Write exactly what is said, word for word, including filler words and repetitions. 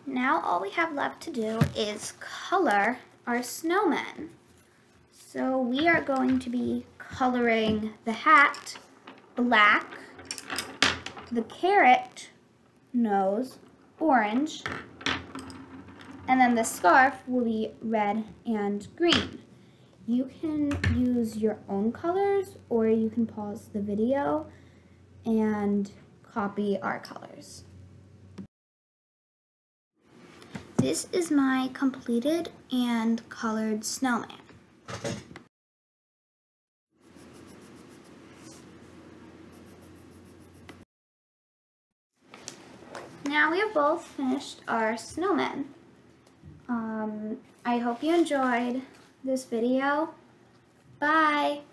Now all we have left to do is color our snowman. So we are going to be coloring the hat black, the carrot nose orange, and then the scarf will be red and green. You can use your own colors, or you can pause the video and copy our colors. This is my completed and colored snowman. Now we have both finished our snowmen. Um, I hope you enjoyed this video. Bye!